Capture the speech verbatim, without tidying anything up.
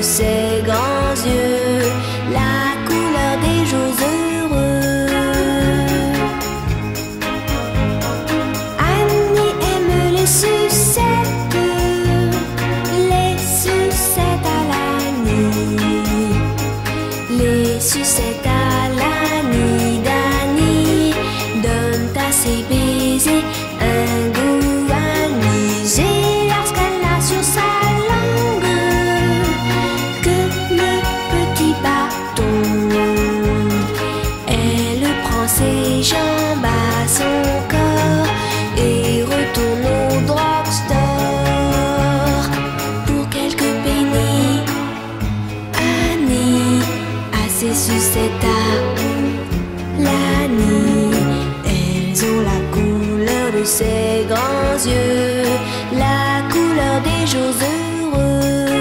de ses grands yeux, la couleur des jours heureux. Annie aime les sucettes, les sucettes à l'Annie, les sucettes à l'Annie d'Annie donnent à ses baisers un goût anisé. Lorsqu'elle a sur sa langue que le petit bâton, elle prend ses jambes à son corps et retourne au drugstore pour quelques pennies. Annie a ses sucettes à l'Annie, elles ont la couleur de ses grands yeux, la couleur des jours heureux.